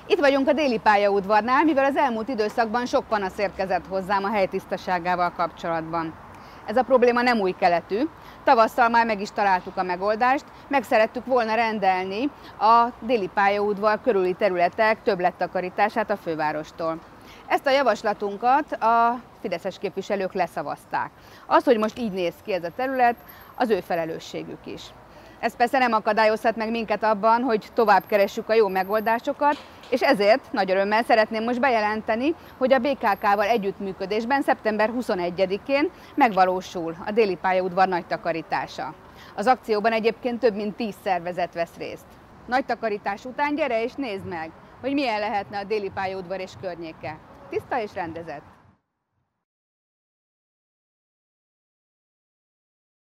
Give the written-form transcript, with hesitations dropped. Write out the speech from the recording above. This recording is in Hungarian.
Itt vagyunk a Déli pályaudvarnál, mivel az elmúlt időszakban sok panasz érkezett hozzám a hely tisztaságával kapcsolatban. Ez a probléma nem új keletű. Tavasszal már meg is találtuk a megoldást, meg szerettük volna rendelni a Déli pályaudvar körüli területek többlettakarítását a fővárostól. Ezt a javaslatunkat a fideszes képviselők leszavazták. Az, hogy most így néz ki ez a terület, az ő felelősségük is. Ez persze nem akadályozhat meg minket abban, hogy tovább keressük a jó megoldásokat, és ezért nagy örömmel szeretném most bejelenteni, hogy a BKK-val együttműködésben szeptember 21-én megvalósul a Déli pályaudvar nagy takarítása. Az akcióban egyébként több mint 10 szervezet vesz részt. Nagy takarítás után gyere és nézd meg, hogy milyen lehetne a Déli pályaudvar és környéke. Tiszta és rendezett.